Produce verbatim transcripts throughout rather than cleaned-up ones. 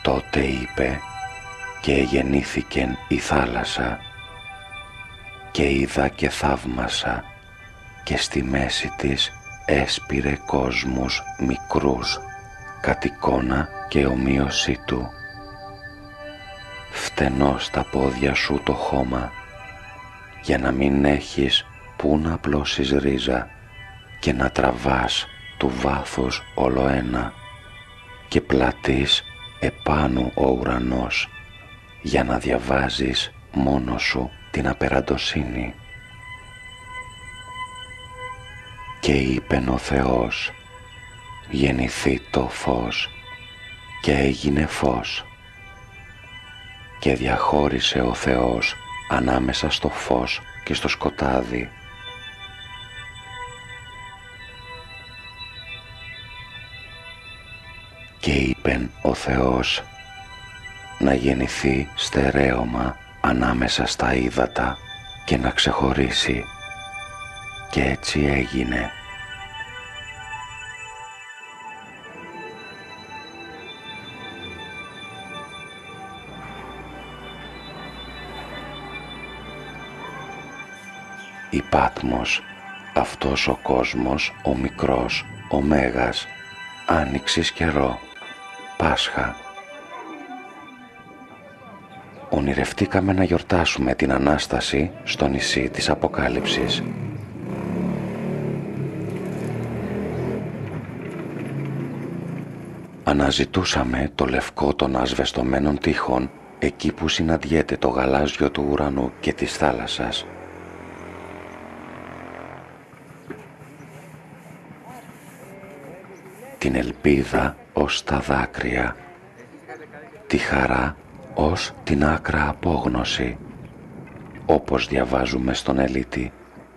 Τότε είπε και εγεννήθηκεν η θάλασσα και είδα και θαύμασα και στη μέση της έσπηρε κόσμους μικρούς κατ' εικόνα και ομοίωσή του. Φτενό στα πόδια σου το χώμα για να μην έχεις που να απλώσεις ρίζα και να τραβάς του βάθους όλο ένα και πλατής επάνω ο ουρανός για να διαβάζεις μόνος σου την απεραντοσύνη. Και είπεν ο Θεός, γεννηθεί το φως και έγινε φως. Και διαχώρισε ο Θεός ανάμεσα στο φως και στο σκοτάδι. Και είπεν ο Θεός να γεννηθεί στερέωμα ανάμεσα στα ύδατα και να ξεχωρίσει. Και έτσι έγινε. Η Πάτμος, αυτός ο κόσμος, ο μικρός, ο Μέγας, άνοιξης καιρό, Πάσχα. Ονειρευτήκαμε να γιορτάσουμε την Ανάσταση στο νησί της Αποκάλυψης. Αναζητούσαμε το λευκό των ασβεστομένων τείχων εκεί που συναντιέται το γαλάζιο του ουρανού και της θάλασσας. Την ελπίδα ως τα δάκρυα, τη χαρά ως την άκρα απόγνωση, όπως διαβάζουμε στον Ελίτη.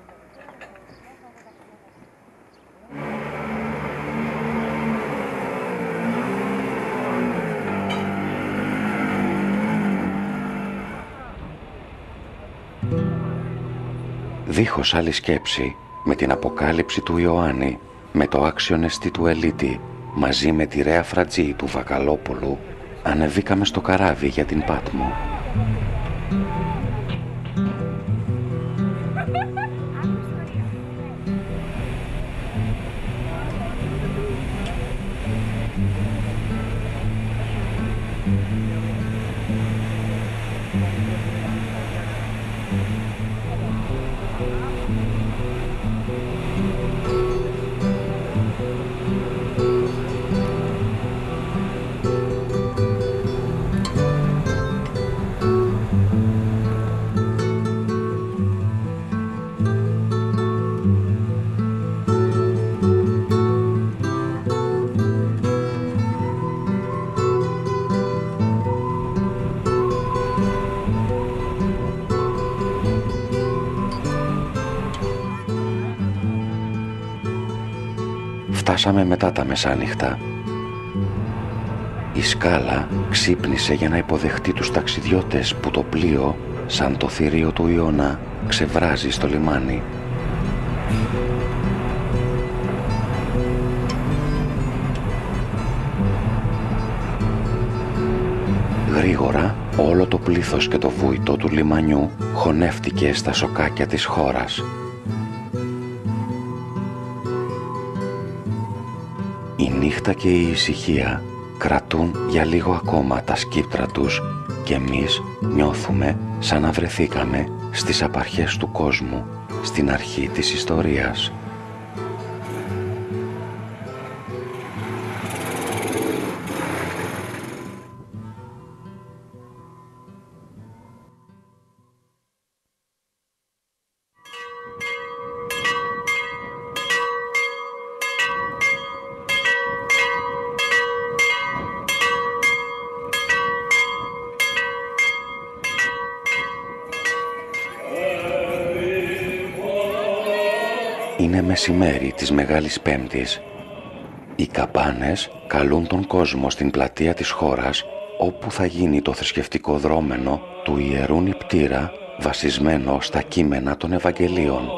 Δίχως άλλη σκέψη, με την αποκάλυψη του Ιωάννη, με το άξιον εστί του Ελίτη, μαζί με τη Ρέα Φρατζή του Βακαλόπουλου, ανεβήκαμε στο καράβι για την Πάτμο. Φτάσαμε μετά τα μεσάνυχτα. Η σκάλα ξύπνησε για να υποδεχτεί τους ταξιδιώτες που το πλοίο, σαν το θηρίο του Ιώνα, ξεβράζει στο λιμάνι. Γρήγορα όλο το πλήθος και το βούητο του λιμανιού χωνεύτηκε στα σοκάκια της χώρας. Η νύχτα και η ησυχία κρατούν για λίγο ακόμα τα σκύπτρα τους και εμείς νιώθουμε σαν να βρεθήκαμε στις απαρχές του κόσμου, στην αρχή της ιστορίας. Είναι μεσημέρι της Μεγάλης Πέμπτης. Οι καμπάνες καλούν τον κόσμο στην πλατεία της χώρας, όπου θα γίνει το θρησκευτικό δρόμενο του Ιερού Νηπτήρα, βασισμένο στα κείμενα των Ευαγγελίων.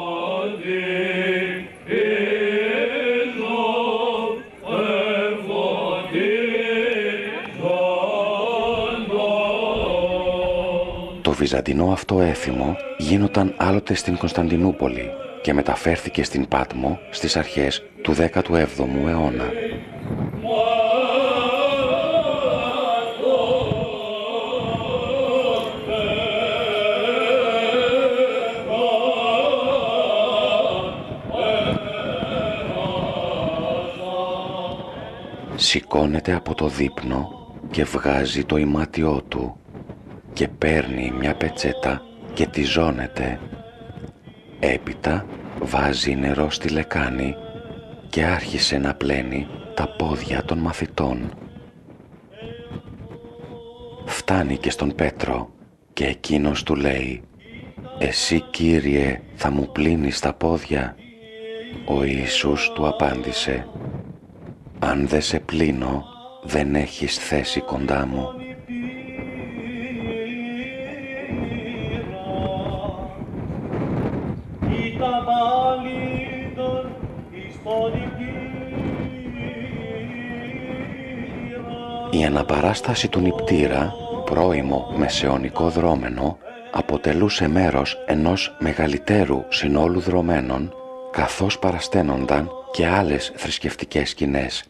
βυζαντινό αυτό έθιμο γίνονταν άλλοτε στην Κωνσταντινούπολη και μεταφέρθηκε στην Πάτμο στις αρχές του δέκατου έβδομου αιώνα. Σηκώνεται από το δείπνο και βγάζει το ημάτιό του και παίρνει μια πετσέτα και τη ζώνεται. Έπειτα βάζει νερό στη λεκάνη και άρχισε να πλένει τα πόδια των μαθητών. Φτάνει και στον Πέτρο και εκείνος του λέει «Εσύ, Κύριε, θα μου πλύνεις τα πόδια?» Ο Ιησούς του απάντησε «Αν δεν σε πλύνω, δεν έχεις θέση κοντά μου». Η αναπαράσταση του νηπτήρα, πρώιμο μεσαιωνικό δρόμενο, αποτελούσε μέρος ενός μεγαλύτερου συνόλου δρομένων, καθώς παρασταίνονταν και άλλες θρησκευτικές σκηνές.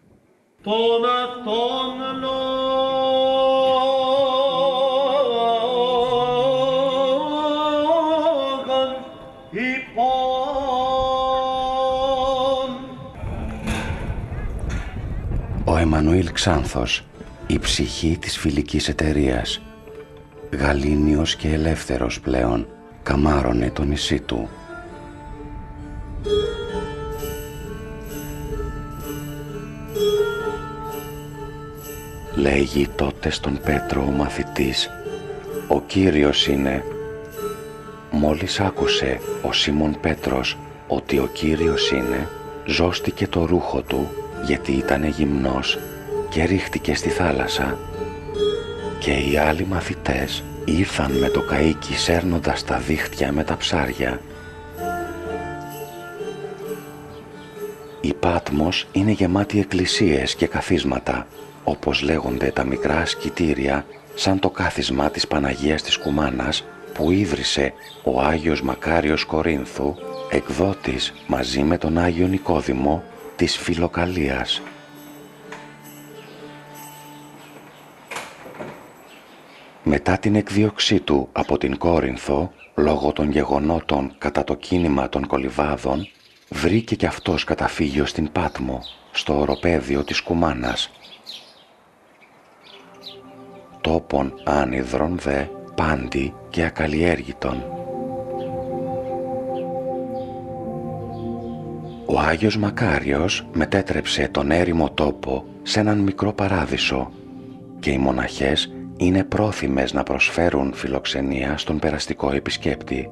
Ο Εμμανουήλ Ξάνθος, η ψυχή της φιλικής εταιρείας, γαλήνιος και ελεύθερος πλέον, καμάρωνε το νησί του. Λέγει τότε στον Πέτρο ο μαθητής «Ο Κύριος είναι». Μόλις άκουσε ο Σίμων Πέτρος ότι ο Κύριος είναι, ζώστηκε το ρούχο του γιατί ήτανε γυμνός και ρίχτηκε στη θάλασσα. Και οι άλλοι μαθητές ήρθαν με το καΐκι σέρνοντας τα δίχτυα με τα ψάρια. Η Πάτμος είναι γεμάτη εκκλησίες και καθίσματα, όπως λέγονται τα μικρά ασκητήρια, σαν το κάθισμα της Παναγίας της Κουμάνας που ίδρυσε ο Άγιος Μακάριος Κορίνθου, εκδότης μαζί με τον Άγιο Νικόδημο της Φιλοκαλίας. Μετά την εκδίωξή του από την Κόρινθο, λόγω των γεγονότων κατά το κίνημα των Κολυβάδων, βρήκε κι αυτός καταφύγιο στην Πάτμο, στο οροπέδιο της Κουμάνας. Τόπον άνυδρον δε, πάντη και ακαλλιέργητον. Ο Άγιος Μακάριος μετέτρεψε τον έρημο τόπο σε έναν μικρό παράδεισο και οι μοναχές είναι πρόθυμες να προσφέρουν φιλοξενία στον περαστικό επισκέπτη.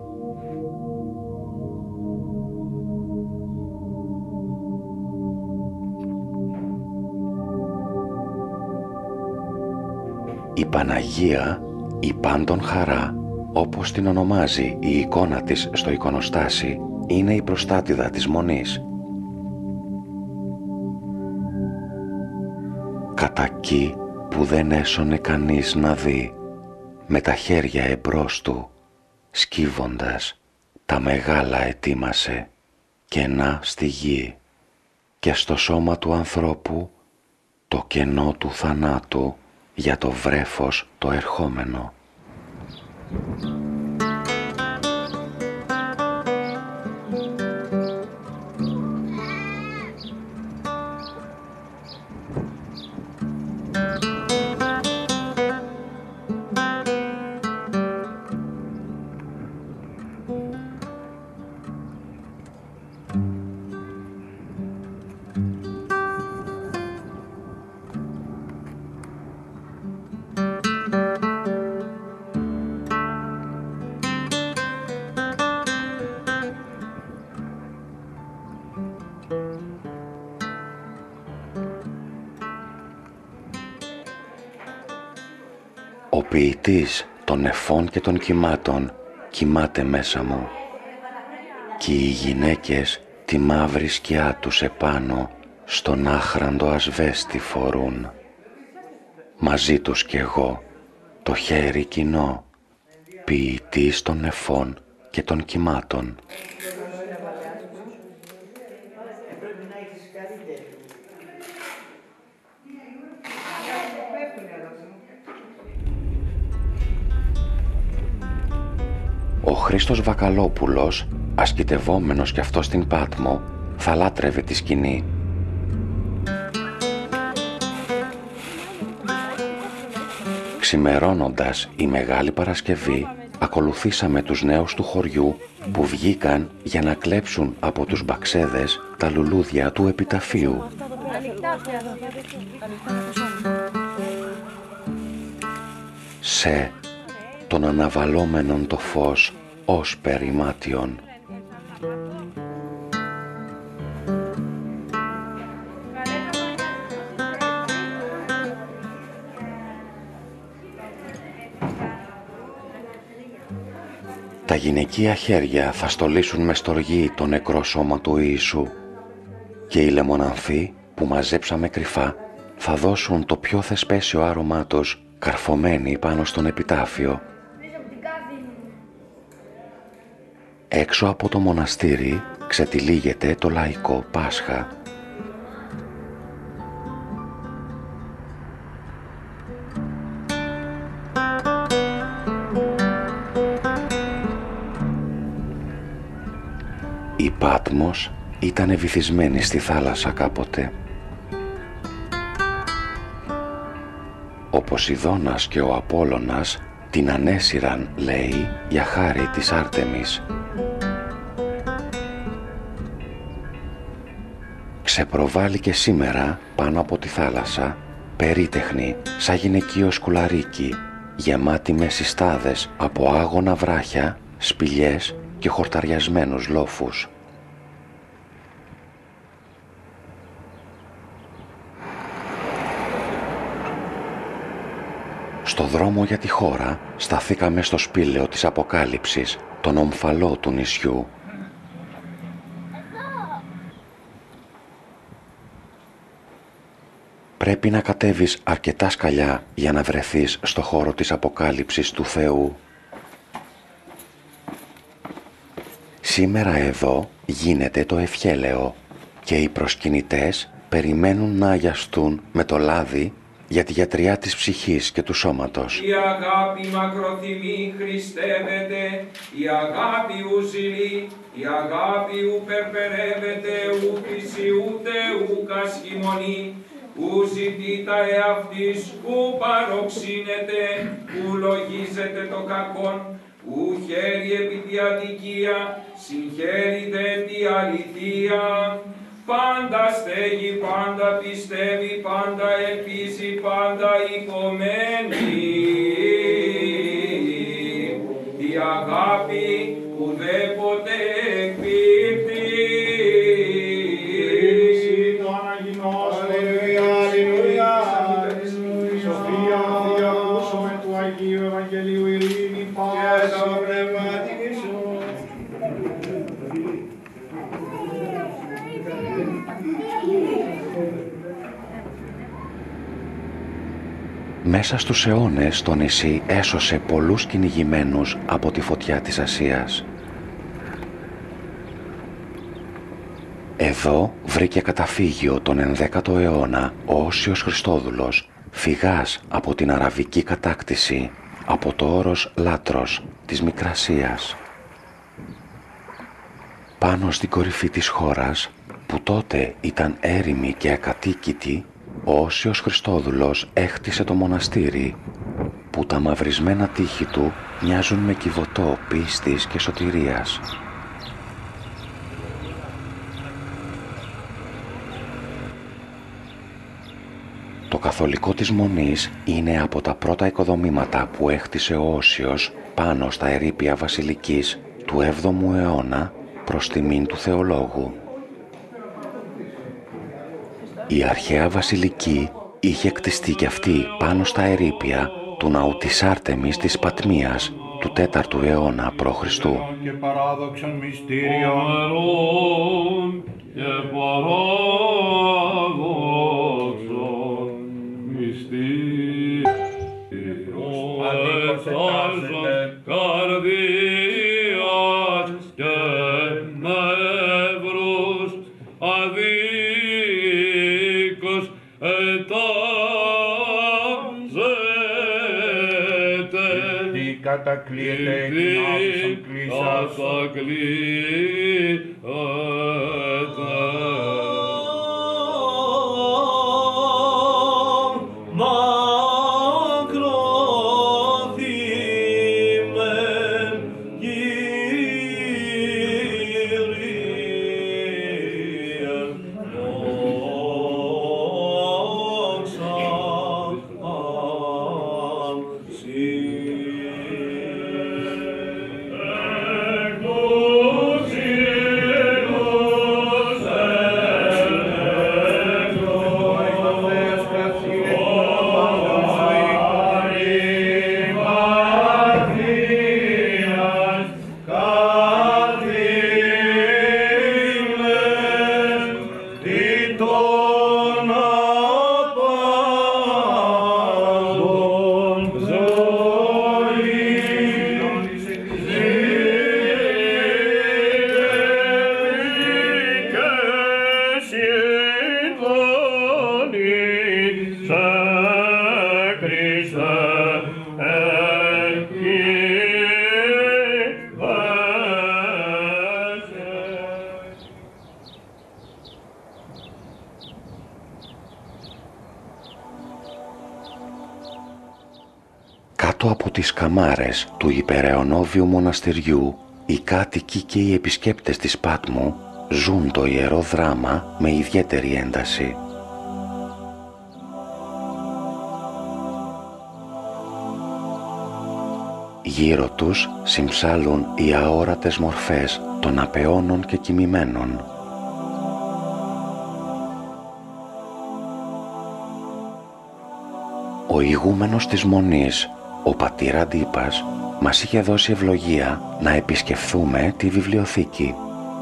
Η Παναγία, η πάντων χαρά, όπως την ονομάζει η εικόνα της στο εικονοστάσι, είναι η προστάτηδα της Μονής. Κατακεί που δεν έσωνε κανείς να δει, με τα χέρια εμπρός του, σκύβοντας, τα μεγάλα ετοίμασε, κενά στη γη, και στο σώμα του ανθρώπου το κενό του θανάτου για το βρέφος το ερχόμενο. Ο ποιητής των νεφών και των κυμάτων κοιμάται μέσα μου, κι οι γυναίκες τη μαύρη σκιά τους επάνω στον άχραντο ασβέστη φορούν. Μαζί τους κι εγώ το χέρι κοινό, ποιητής των νεφών και των κυμάτων. Ο Χρήστος Βακαλόπουλος, ασκητευόμενος κι αυτό στην Πάτμο, θα λάτρευε τη σκηνή. Ξημερώνοντας η Μεγάλη Παρασκευή, ακολουθήσαμε τους νέους του χωριού που βγήκαν για να κλέψουν από τους μπαξέδες τα λουλούδια του επιταφείου. Σε των αναβαλόμενων το φως ως περιμάτιον. Τα γυναικεία χέρια θα στολίσουν με στοργή το νεκρό σώμα του Ιησού και οι λεμονανθοί που μαζέψαμε κρυφά θα δώσουν το πιο θεσπέσιο άρωμά τους καρφωμένοι πάνω στον επιτάφιο. Έξω από το μοναστήρι ξετυλίγεται το λαϊκό Πάσχα. Η Πάτμος ήταν βυθισμένη στη θάλασσα κάποτε. Ο Ποσειδώνας και ο Απόλλωνας την ανέσυραν, λέει, για χάρη της Άρτεμις. Ξεπροβάλλει και σήμερα πάνω από τη θάλασσα, περίτεχνη, σαν γυναικείο σκουλαρίκι, γεμάτη με συστάδες από άγωνα βράχια, σπηλιές και χορταριασμένους λόφους. Στο δρόμο για τη χώρα σταθήκαμε στο σπήλαιο της Αποκάλυψης, τον ομφαλό του νησιού. Πρέπει να κατέβεις αρκετά σκαλιά για να βρεθείς στο χώρο της Αποκάλυψης του Θεού. Σήμερα εδώ γίνεται το ευχέλαιο και οι προσκυνητές περιμένουν να αγιαστούν με το λάδι για τη γιατριά της ψυχής και του σώματος. Η αγάπη μακροθυμή χριστεύεται, η αγάπη ου ζηλεί, η αγάπη ου περπερεύεται, ου φυσι ούτε ου κασχημονεί, ου ζητεί τα εαυτής, ου παροξύνεται, ου λογίζεται το κακόν, ου χέρι επί τη αδικία, συγχαίρει δε τη αληθεία. Πάντα στέγει, πάντα πιστεύει, πάντα ελπίζει, πάντα υπομένει. Η αγάπη ουδέποτε εκπίπτει. Το αναγινός, αλληλούια, αλληλούια. Σοφία, Θεία, ακούσουμε του Αγίου Ευαγγελίου ειρήνη, πάση. Και το πνευματική σου. Μέσα στους αιώνες το νησί έσωσε πολλούς κυνηγημένους από τη φωτιά της Ασίας. Εδώ βρήκε καταφύγιο τον ενδέκατο αιώνα ο Όσιος Χριστόδουλος, φυγάς από την αραβική κατάκτηση, από το όρος Λάτρος της Μικρασίας. Πάνω στην κορυφή της χώρας, που τότε ήταν έρημη και ακατοίκητη, ο Όσιος Χριστόδουλος έχτισε το μοναστήρι, που τα μαυρισμένα τείχη του μοιάζουν με κιβωτό πίστης και σωτηρίας. Το καθολικό της Μονής είναι από τα πρώτα οικοδομήματα που έχτισε ο Όσιος πάνω στα ερείπια βασιλικής του έβδομου αιώνα προς τιμήν του θεολόγου. Η αρχαία βασιλική είχε κτιστεί κι αυτή πάνω στα ερείπια του ναού της Άρτεμις της Πατμίας του τέταρτου αιώνα π.Χ. Και παράδοξων μυστήριων και παράδοξων μυστήριων. κατακλείεται εκ ναύσων κλείσας. Κάτω από τις καμάρες του υπεραιωνόβιου μοναστηριού, οι κάτοικοι και οι επισκέπτες της Πάτμου ζουν το ιερό δράμα με ιδιαίτερη ένταση. Γύρω τους συμψάλλουν οι αόρατες μορφές των απεώνων και κοιμημένων. Ο ηγούμενος της Μονής, ο πατήρ Αντίπας, μας είχε δώσει ευλογία να επισκεφθούμε τη βιβλιοθήκη.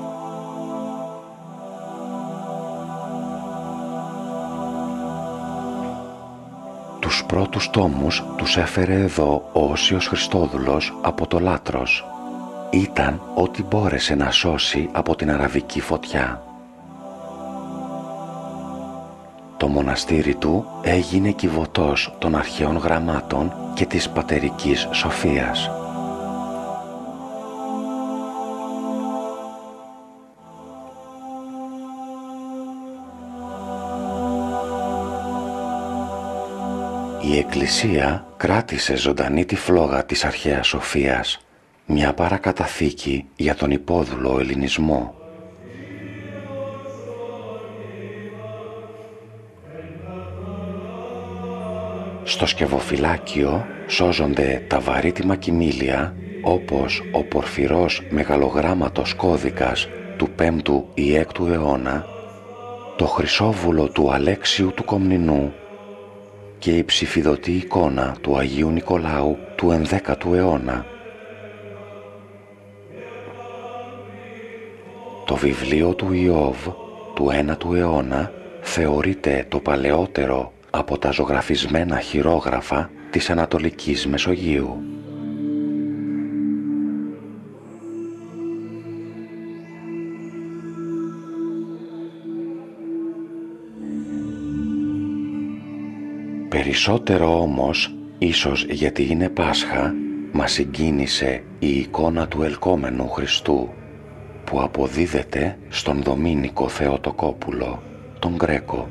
Τους πρώτους τόμους τους έφερε εδώ ο Όσιος Χριστόδουλος από το Λάτρος. Ήταν ό,τι μπόρεσε να σώσει από την αραβική φωτιά. Το μοναστήρι του έγινε κιβωτός των αρχαίων γραμμάτων και της πατερικής σοφίας. Η Εκκλησία κράτησε ζωντανή τη φλόγα της αρχαίας σοφίας, μια παρακαταθήκη για τον υπόδουλο ελληνισμό. Στο σκευοφυλάκιο σώζονται τα βαρύτιμα κοιμήλια, όπως ο πορφυρός μεγαλογράμματος κώδικας του πέμπτου ή έκτου αιώνα, το χρυσόβουλο του Αλέξιου του Κομνηνού και η ψηφιδωτή εικόνα του Αγίου Νικολάου του ενδέκατου αιώνα. Το βιβλίο του Ιώβ του ένατου αιώνα θεωρείται το παλαιότερο από τα ζωγραφισμένα χειρόγραφα της Ανατολικής Μεσογείου. Περισσότερο όμως, ίσως γιατί είναι Πάσχα, μας συγκίνησε η εικόνα του ελκόμενου Χριστού, που αποδίδεται στον Δομήνικο Θεοτοκόπουλο, τον Γκρέκο.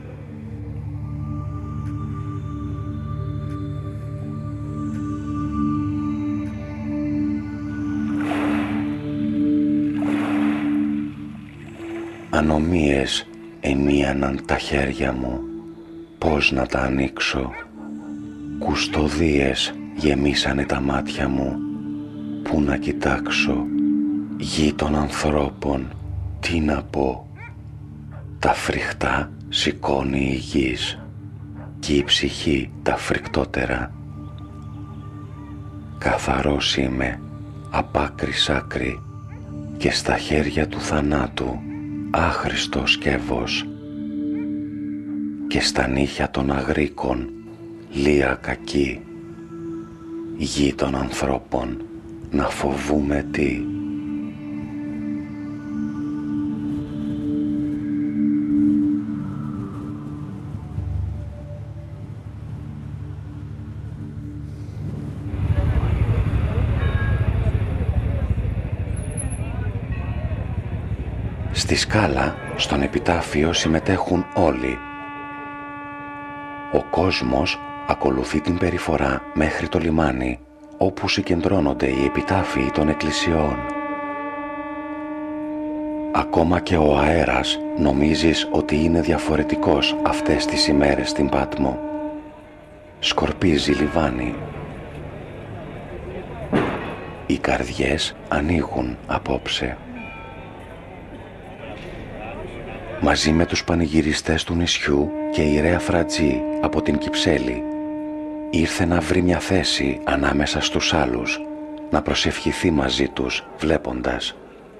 Ανομίες εμίαναν τα χέρια μου, πώς να τα ανοίξω. Κουστοδίες γεμίσανε τα μάτια μου, πού να κοιτάξω. Γη των ανθρώπων, τι να πω. Τα φρικτά σηκώνει η γης κι η ψυχή τα φρικτότερα. Καθαρός είμαι απ' άκρη σ' άκρη και στα χέρια του θανάτου άχρηστο σκεύος και στα νύχια των αγρίκων λία κακή. Γη των ανθρώπων, να φοβούμε τι. Στη σκάλα, στον επιτάφιο συμμετέχουν όλοι. Ο κόσμος ακολουθεί την περιφορά μέχρι το λιμάνι, όπου συγκεντρώνονται οι επιτάφιοι των εκκλησιών. Ακόμα και ο αέρας νομίζεις ότι είναι διαφορετικός αυτές τις ημέρες στην Πάτμο. Σκορπίζει λιβάνι. Οι καρδιές ανοίγουν απόψε. Μαζί με τους πανηγυριστές του νησιού και η Ρέα Φρατζή από την Κυψέλη ήρθε να βρει μια θέση ανάμεσα στους άλλους, να προσευχηθεί μαζί τους βλέποντας.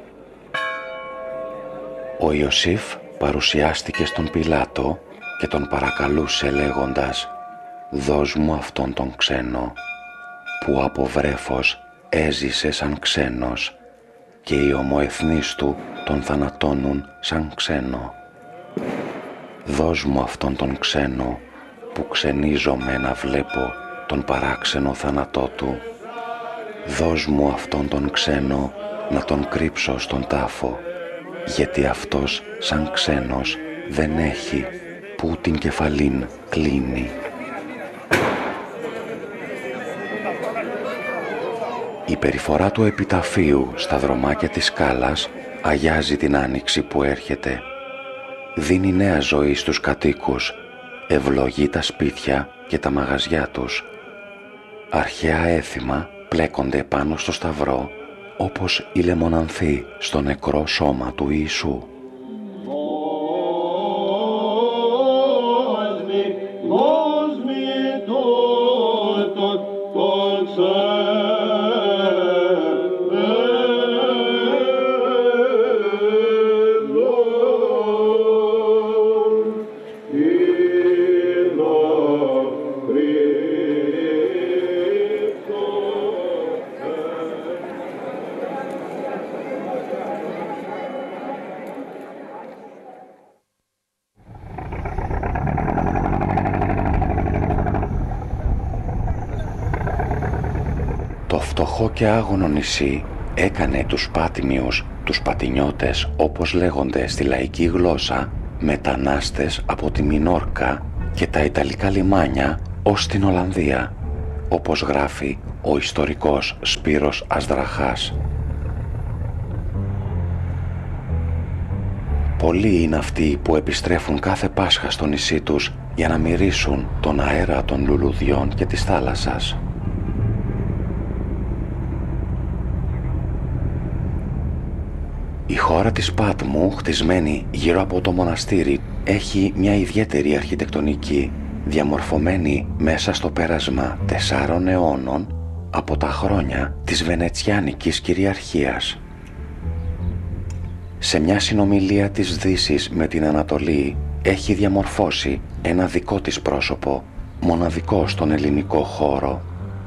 Ο Ιωσήφ παρουσιάστηκε στον Πιλάτο και τον παρακαλούσε λέγοντας «Δώσ' μου αυτόν τον ξένο που από βρέφος έζησε σαν ξένος και οι ομοεθνείς του τον θανατώνουν σαν ξένο. Δώσ' μου αυτόν τον ξένο που ξενίζομαι να βλέπω τον παράξενο θάνατό του. Δώσ' μου αυτόν τον ξένο να τον κρύψω στον τάφο, γιατί αυτός σαν ξένος δεν έχει που την κεφαλήν κλείνει». Η περιφορά του επιταφείου στα δρομάκια της σκάλας αγιάζει την άνοιξη που έρχεται. Δίνει νέα ζωή στους κατοίκους, ευλογεί τα σπίτια και τα μαγαζιά τους. Αρχαία έθιμα πλέκονται πάνω στο σταυρό, όπως οι λεμονανθοί στο νεκρό σώμα του Ιησού. Το φτωχό και άγωνο νησί έκανε τους Πάτιμιους, τους Πατινιώτες όπως λέγονται στη λαϊκή γλώσσα, μετανάστες από τη Μινόρκα και τα Ιταλικά λιμάνια ως την Ολλανδία, όπως γράφει ο ιστορικός Σπύρος Ασδραχάς. Πολλοί είναι αυτοί που επιστρέφουν κάθε Πάσχα στο νησί τους για να μυρίσουν τον αέρα των λουλουδιών και της θάλασσας. Η χώρα της Πάτμου, χτισμένη γύρω από το μοναστήρι, έχει μια ιδιαίτερη αρχιτεκτονική, διαμορφωμένη μέσα στο πέρασμα τεσσάρων αιώνων από τα χρόνια της Βενετσιάνικης κυριαρχίας. Σε μια συνομιλία της Δύσης με την Ανατολή έχει διαμορφώσει ένα δικό της πρόσωπο, μοναδικό στον ελληνικό χώρο.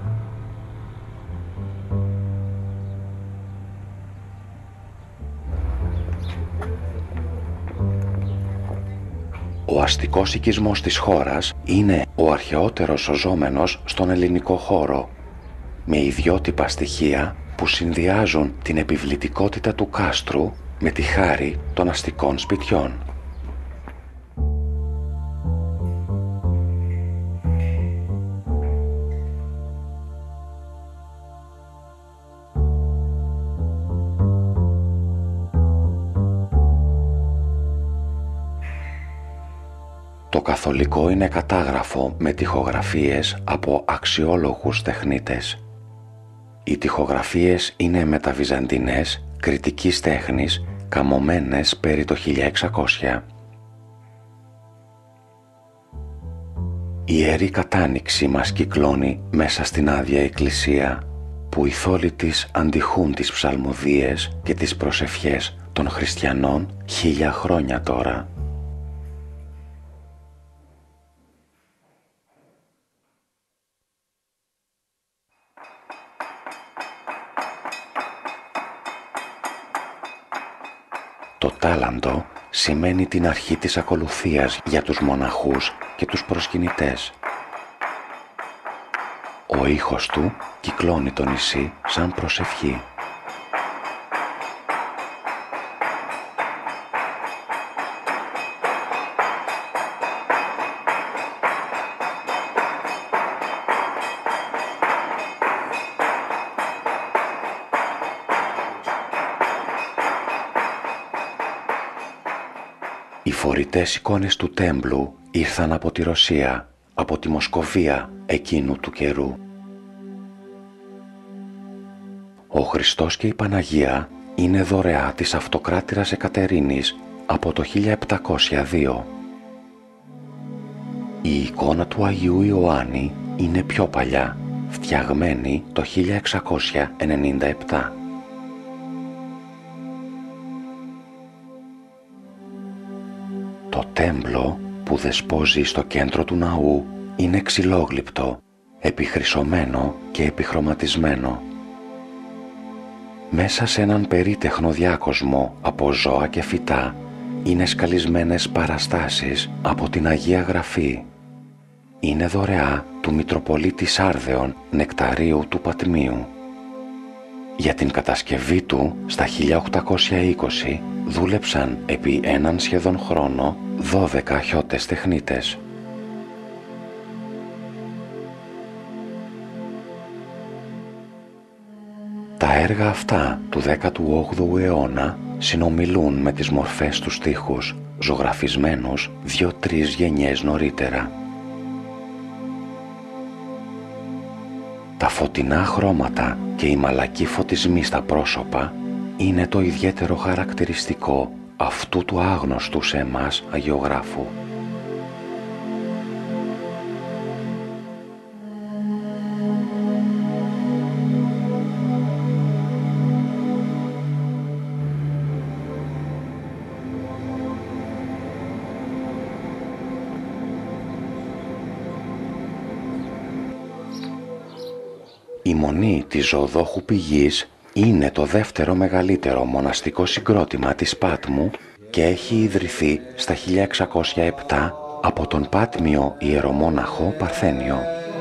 Ο αστικός οικισμός της χώρας είναι ο αρχαιότερος σωζόμενος στον ελληνικό χώρο, με ιδιότυπα στοιχεία που συνδυάζουν την επιβλητικότητα του κάστρου με τη χάρη των αστικών σπιτιών. Το καθολικό είναι κατάγραφο με τοιχογραφίες από αξιόλογους τεχνίτες. Οι τοιχογραφίες είναι μεταβυζαντινές, κριτικής τέχνης, καμωμένες περί το χίλια εξακόσια. Η Ιερή Κατάνοιξη μας κυκλώνει μέσα στην άδεια εκκλησία, που οι θόλοι της αντιχούν τις ψαλμοδίες και τις προσευχές των χριστιανών χίλια χρόνια τώρα. Το τάλαντο σημαίνει την αρχή της ακολουθίας για τους μοναχούς και τους προσκυνητές. Ο ήχος του κυκλώνει το νησί σαν προσευχή. φορητές εικόνες του τέμπλου ήρθαν από τη Ρωσία, από τη Μοσκοβία εκείνου του καιρού. Ο Χριστός και η Παναγία είναι δωρεά της αυτοκράτηρας Εκατερίνης από το χίλια επτακόσια δύο. Η εικόνα του Αγίου Ιωάννη είναι πιο παλιά, φτιαγμένη το χίλια εξακόσια ενενήντα επτά. Το τέμπλο που δεσπόζει στο κέντρο του ναού είναι ξυλόγλυπτο, επιχρυσωμένο και επιχρωματισμένο. Μέσα σε έναν περίτεχνο διάκοσμο από ζώα και φυτά είναι σκαλισμένες παραστάσεις από την Αγία Γραφή. Είναι δωρεά του Μητροπολίτη Σάρδεων Νεκταρίου του Πατμίου. Για την κατασκευή του στα χίλια οκτακόσια είκοσι δούλεψαν επί έναν σχεδόν χρόνο δώδεκα χιώτες τεχνίτες. Τα έργα αυτά του δέκατου όγδοου αιώνα συνομιλούν με τις μορφές του στίχους, ζωγραφισμένους δύο-τρεις γενιές νωρίτερα. Τα φωτεινά χρώματα και οι μαλακοί φωτισμοί στα πρόσωπα είναι το ιδιαίτερο χαρακτηριστικό αυτού του άγνωστου σε εμάς αγιογράφου. Η Μονή της Ζωοδόχου Πηγής είναι το δεύτερο μεγαλύτερο μοναστικό συγκρότημα της Πάτμου και έχει ιδρυθεί στα χίλια εξακόσια επτά από τον Πάτμιο ιερομόναχο Παρθένιο.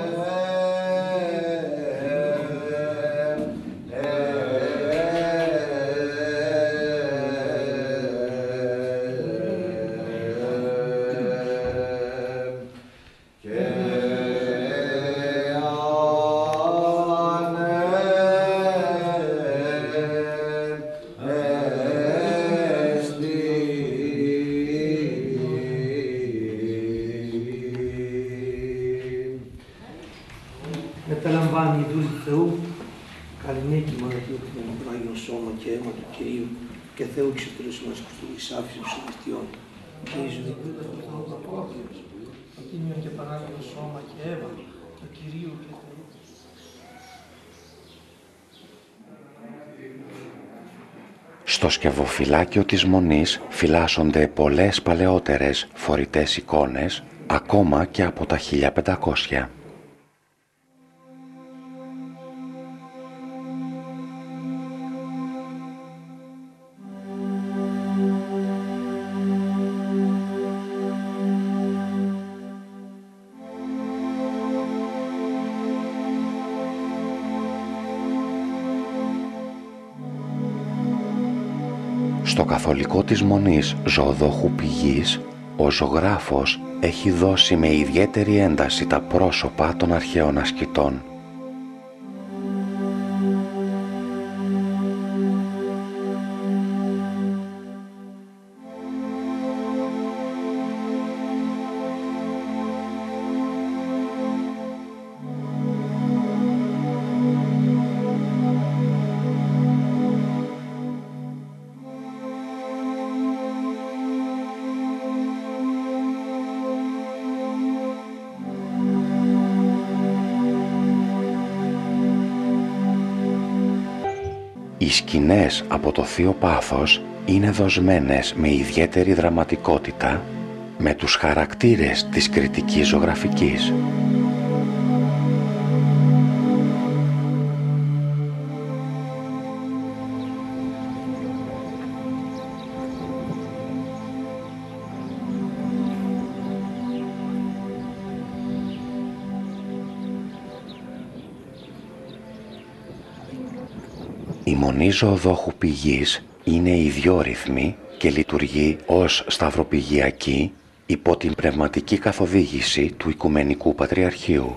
Μεταλαμβάνει η δούλη του Θεού, καληνύχη μοναχή του Άγιον Σώμα και αίμα του Κυρίου και Θεού εξωτερούς μας Χριστούς άφησης των Χριστιών και εις δικούτα του Θεού Παπόδιος, το Τίμιο και Πανάγιο Σώμα και αίμα του Κυρίου και Θεού. Στο σκευοφυλάκιο της Μονής φυλάσσονται πολλές παλαιότερες φορητές εικόνες, ακόμα και από τα χίλια πεντακόσια. Στο καθολικό της Μονής Ζωοδόχου Πηγής, ο ζωγράφος έχει δώσει με ιδιαίτερη ένταση τα πρόσωπα των αρχαίων ασκητών. Οι σκηνές από το Θείο Πάθος είναι δοσμένες με ιδιαίτερη δραματικότητα με τους χαρακτήρες της κριτικής ζωγραφικής. Η Μονή Ζωοδόχου Πηγής είναι ιδιόρυθμη και λειτουργεί ως σταυροπηγιακή υπό την πνευματική καθοδήγηση του Οικουμενικού Πατριαρχείου.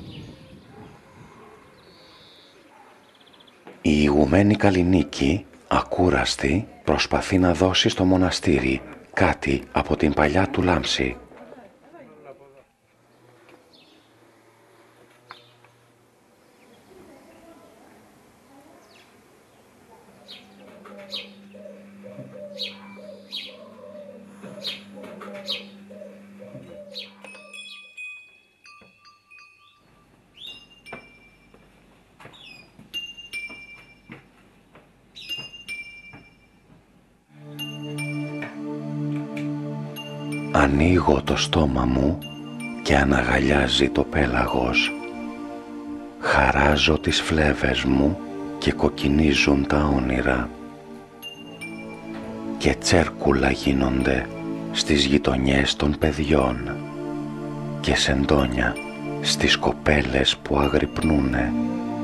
Η ηγουμένη Καληνίκη ακούραστη, προσπαθεί να δώσει στο μοναστήρι κάτι από την παλιά του λάμψη. Ανοίγω το στόμα μου και αναγαλιάζει το πέλαγος. Χαράζω τις φλέβες μου και κοκκινίζουν τα όνειρα. Και τσέρκουλα γίνονται στις γειτονιές των παιδιών και σεντόνια στις κοπέλες που αγρυπνούνε.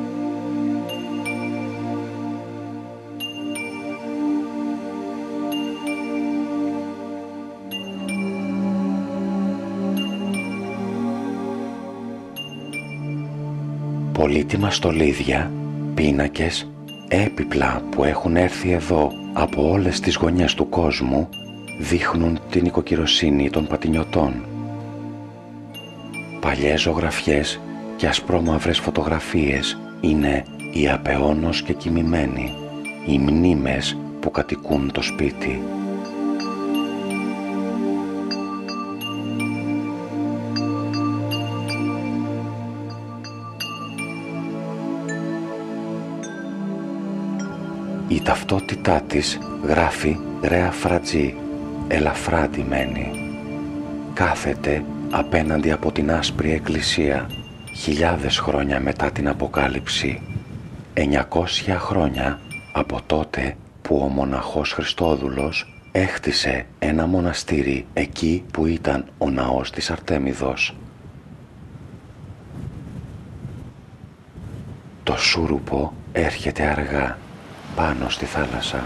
Πολύτιμα στολίδια, πίνακες, έπιπλα που έχουν έρθει εδώ από όλες τις γωνιές του κόσμου δείχνουν την οικοκυροσύνη των πατηνιωτών. Παλιές ζωγραφιές και ασπρόμαυρες φωτογραφίες είναι οι απεώνος και κοιμημένοι, οι μνήμες που κατοικούν το σπίτι. Η ταυτότητά της γράφει «Ρέα Φρατζή», ελαφρά ντυμένη. Κάθεται απέναντι από την άσπρη εκκλησία, χιλιάδες χρόνια μετά την Αποκάλυψη, εννιακόσια χρόνια από τότε που ο μοναχός Χριστόδουλος έχτισε ένα μοναστήρι εκεί που ήταν ο ναός της Αρτέμιδος. Το σούρουπο έρχεται αργά πάνω στη θάλασσα.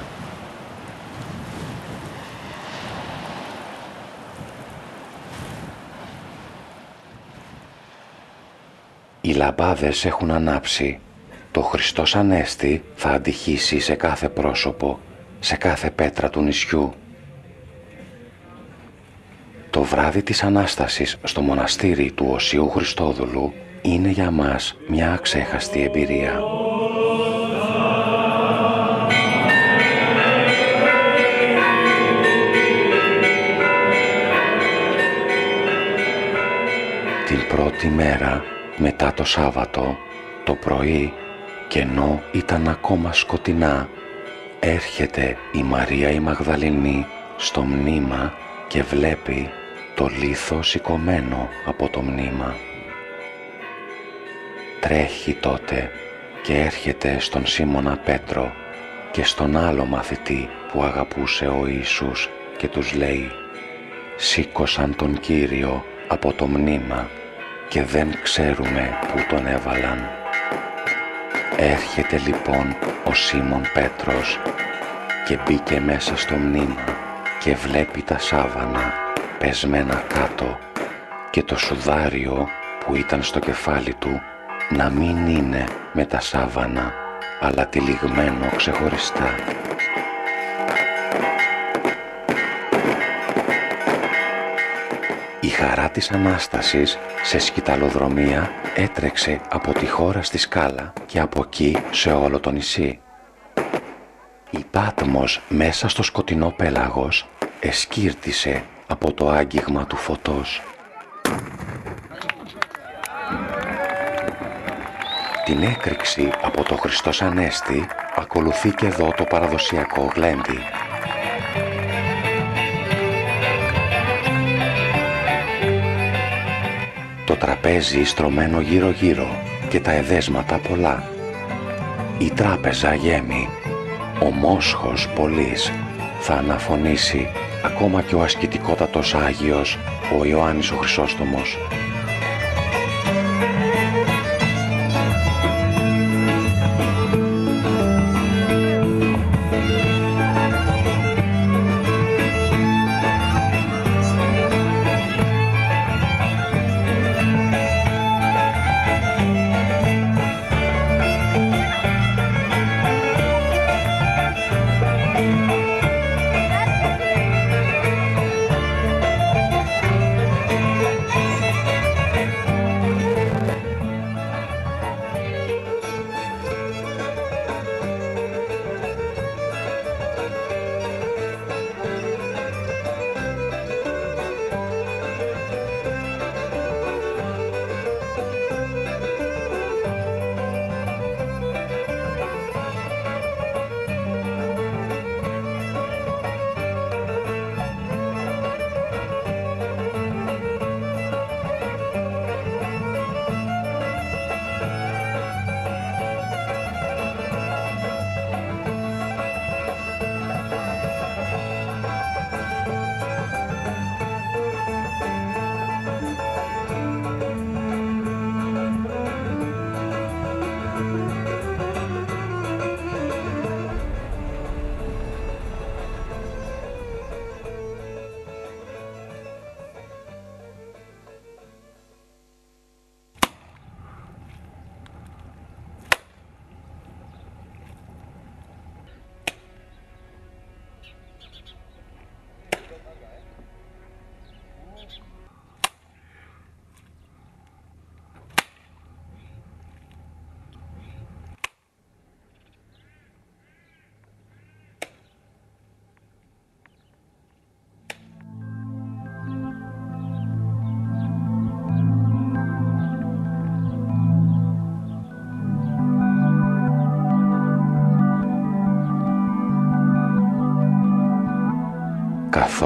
Οι λαμπάδες έχουν ανάψει. Το Χριστός Ανέστη θα αντυχήσει σε κάθε πρόσωπο, σε κάθε πέτρα του νησιού. Το βράδυ της Ανάστασης στο μοναστήρι του Οσίου Χριστόδουλου είναι για μας μια αξέχαστη εμπειρία. Την πρώτη μέρα μετά το Σάββατο, το πρωί, και ενώ ήταν ακόμα σκοτεινά, έρχεται η Μαρία η Μαγδαληνή στο μνήμα και βλέπει το λίθο σηκωμένο από το μνήμα. Τρέχει τότε και έρχεται στον Σίμωνα Πέτρο και στον άλλο μαθητή που αγαπούσε ο Ιησούς και τους λέει «Σήκωσαν τον Κύριο από το μνήμα και δεν ξέρουμε πού τον έβαλαν». Έρχεται λοιπόν ο Σίμων Πέτρος και μπήκε μέσα στο μνήμα και βλέπει τα σάβανα πεσμένα κάτω και το σουδάριο που ήταν στο κεφάλι του να μην είναι με τα σάβανα αλλά τυλιγμένο ξεχωριστά. Η χαρά της Ανάστασης σε σκυταλοδρομία έτρεξε από τη χώρα στη σκάλα και από εκεί σε όλο το νησί. Η Πάτμος μέσα στο σκοτεινό πέλαγος εσκύρτησε από το άγγιγμα του φωτός. Την έκρηξη από το Χριστός Ανέστη ακολουθεί και εδώ το παραδοσιακό γλέντι. Το τραπέζι στρωμένο γύρω-γύρω και τα εδέσματα πολλά. Η τράπεζα γέμει. Ο μόσχος πολλής θα αναφωνήσει ακόμα και ο ασκητικότατος Άγιος, ο Ιωάννης ο Χρυσόστομος.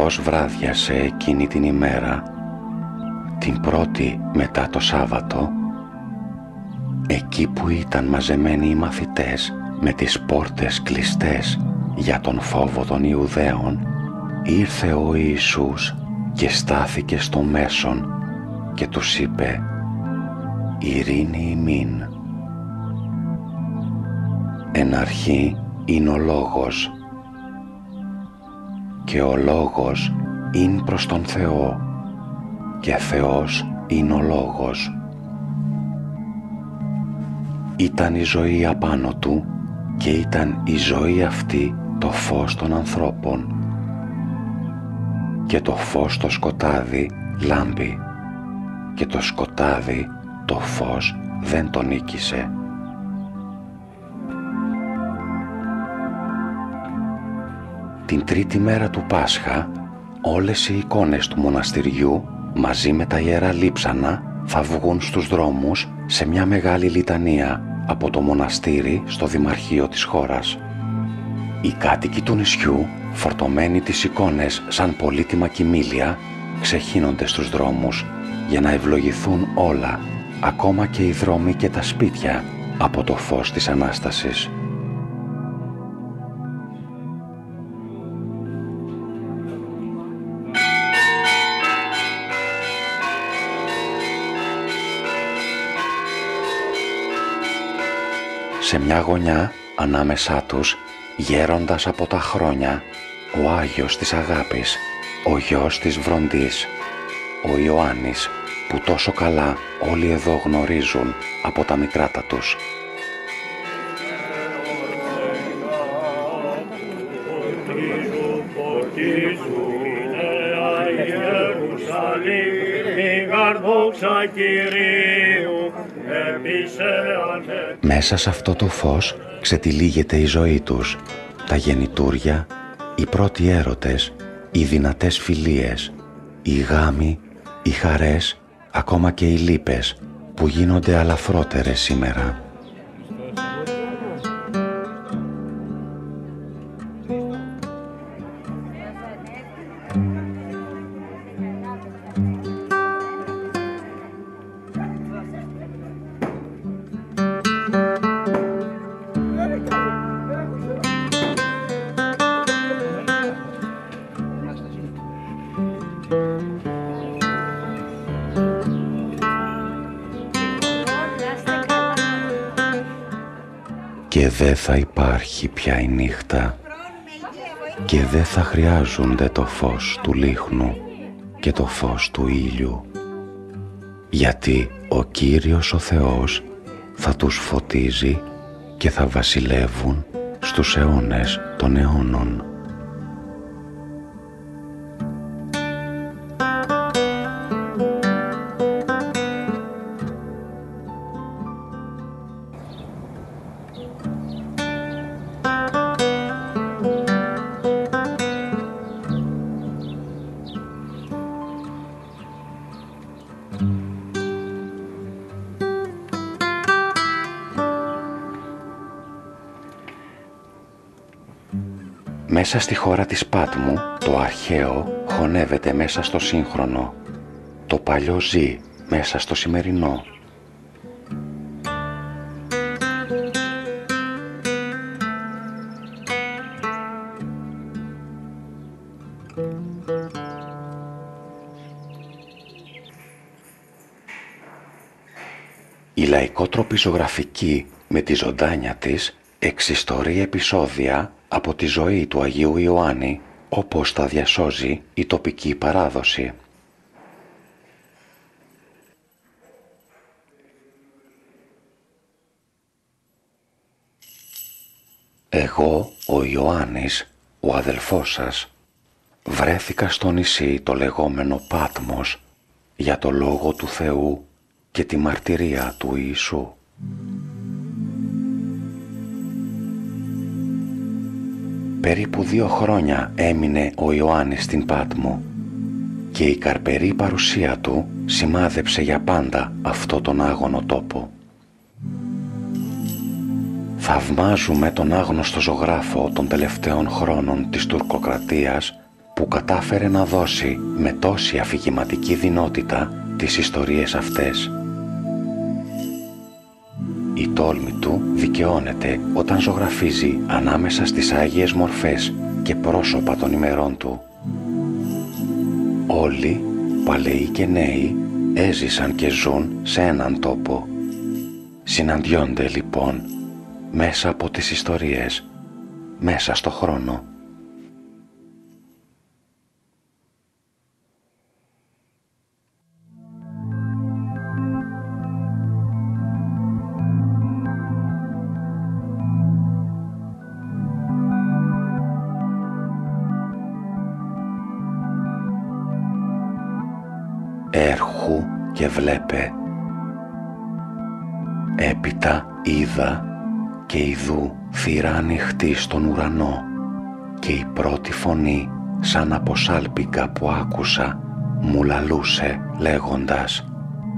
φως βράδιασε εκείνη την ημέρα, την πρώτη μετά το Σάββατο, εκεί που ήταν μαζεμένοι οι μαθητές με τις πόρτες κλειστές για τον φόβο των Ιουδαίων, ήρθε ο Ιησούς και στάθηκε στο μέσον και τους είπε «Ειρήνη ημίν». Εν αρχή είναι ο Λόγος και ο Λόγος είναι προς τον Θεό και Θεός είναι ο Λόγος. Ήταν η ζωή απάνω του και ήταν η ζωή αυτή το φως των ανθρώπων. Και το φως στο σκοτάδι λάμπει και το σκοτάδι το φως δεν τον νίκησε. Την τρίτη μέρα του Πάσχα όλες οι εικόνες του μοναστηριού μαζί με τα ιερά λείψανα θα βγουν στους δρόμους σε μια μεγάλη λιτανία από το μοναστήρι στο δημαρχείο της χώρας. Οι κάτοικοι του νησιού, φορτωμένοι τις εικόνες σαν πολύτιμα κοιμήλια, ξεχύνονται στους δρόμους για να ευλογηθούν όλα, ακόμα και οι δρόμοι και τα σπίτια, από το φως της Ανάστασης. Σε μια γωνιά, ανάμεσά τους, γέροντας από τα χρόνια, ο Άγιος της Αγάπης, ο γιος της Βροντής, ο Ιωάννης, που τόσο καλά όλοι εδώ γνωρίζουν από τα μικράτα τους. Μέσα σε αυτό το φως ξετυλίγεται η ζωή τους, τα γεννητούρια, οι πρώτοι έρωτες, οι δυνατές φιλίες, οι γάμοι, οι χαρές, ακόμα και οι λύπες που γίνονται αλαφρότερες σήμερα. Και δεν θα υπάρχει πια η νύχτα και δεν θα χρειάζονται το φως του λίχνου και το φως του ήλιου, γιατί ο Κύριος ο Θεός θα τους φωτίζει και θα βασιλεύουν στους αιώνες των αιώνων. Μέσα στη χώρα της Πάτμου, το αρχαίο χωνεύεται μέσα στο σύγχρονο. Το παλιό ζει μέσα στο σημερινό. Η λαϊκότροπη ζωγραφική με τη ζωντάνια της εξιστορεί επεισόδια από τη ζωή του Αγίου Ιωάννη, όπως τα διασώζει η τοπική παράδοση. Εγώ, ο Ιωάννης, ο αδελφός σας, βρέθηκα στο νησί το λεγόμενο Πάτμος για το Λόγο του Θεού και τη μαρτυρία του Ιησού. Περίπου δύο χρόνια έμεινε ο Ιωάννης στην Πάτμο και η καρπερή παρουσία του σημάδεψε για πάντα αυτό τον άγωνο τόπο. Θαυμάζουμε τον άγνωστο ζωγράφο των τελευταίων χρόνων της τουρκοκρατίας που κατάφερε να δώσει με τόση αφηγηματική δυνότητα τις ιστορίες αυτές. Η τόλμη του δικαιώνεται όταν ζωγραφίζει ανάμεσα στις άγιες μορφές και πρόσωπα των ημερών του. Όλοι, παλαιοί και νέοι, έζησαν και ζουν σε έναν τόπο. Συναντιόνται λοιπόν μέσα από τις ιστορίες, μέσα στο χρόνο. Έρχου και βλέπε. Έπειτα είδα και ιδού θύρα ανοιχτή στον ουρανό και η πρώτη φωνή σαν από σάλπιγγα που άκουσα μου λαλούσε λέγοντας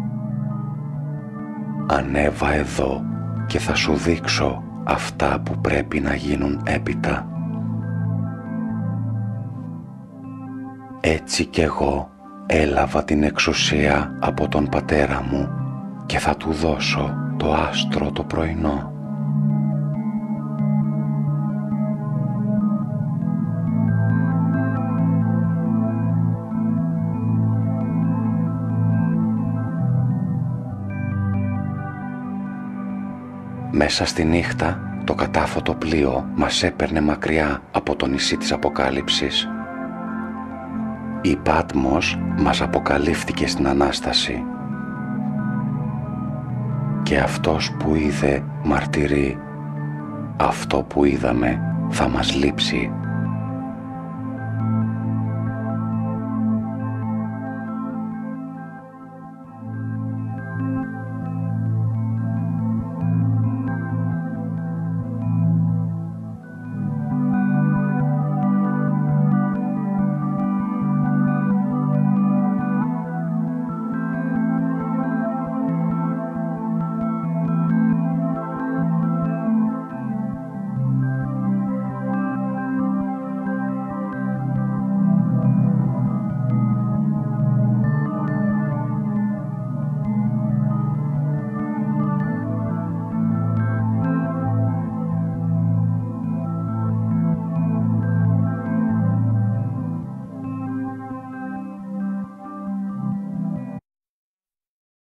«Ανέβα εδώ και θα σου δείξω αυτά που πρέπει να γίνουν έπειτα». Έτσι κι εγώ έλαβα την εξουσία από τον πατέρα μου και θα του δώσω το άστρο το πρωινό. Μέσα στη νύχτα το κατάφωτο πλοίο μας έπαιρνε μακριά από το νησί της Αποκάλυψης. Η Πάτμος μας αποκαλύφθηκε στην Ανάσταση. Και αυτός που είδε μαρτυρεί, αυτό που είδαμε θα μας λείψει